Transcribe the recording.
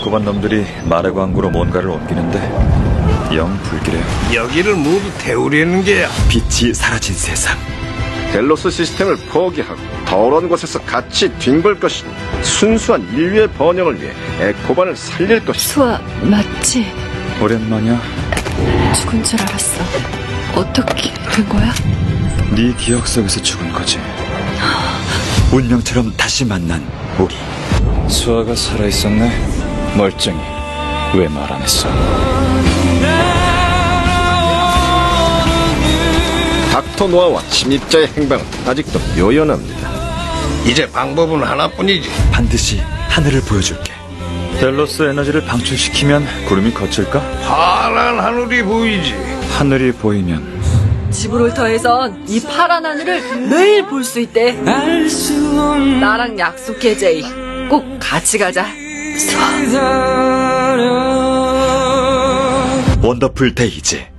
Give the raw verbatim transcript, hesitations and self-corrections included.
에코반 놈들이 마레 광구로 뭔가를 옮기는데 영 불길해요. 여기를 모두 태우려는 게야. 빛이 사라진 세상. 델로스 시스템을 포기하고 더러운 곳에서 같이 뒹굴 것이니 순수한 인류의 번영을 위해 에코반을 살릴 것이다. 수아, 맞지? 오랜만이야. 죽은 줄 알았어. 어떻게 된 거야? 네 기억 속에서 죽은 거지. 운명처럼 다시 만난 우리. 수아가 살아있었네. 멀쩡히. 왜 말 안 했어? 닥터 노아와 침입자의 행방은 아직도 묘연합니다. 이제 방법은 하나뿐이지. 반드시 하늘을 보여줄게. 델로스 에너지를 방출시키면 구름이 거칠까? 파란 하늘이 보이지. 하늘이 보이면 지브롤터에선 이 파란 하늘을 매일 볼 수 있대. 나랑 약속해, 제이. 꼭 같이 가자. 수아. 원더풀 데이즈.